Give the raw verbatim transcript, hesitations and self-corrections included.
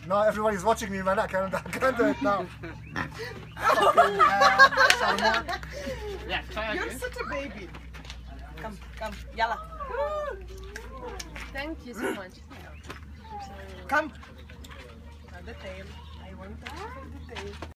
No, everybody's watching me, man. I can't, I can't do it now. Yeah, try You're again. such a baby. Come, come, yalla. Thank you so much. Come. The tail. I want to the tail.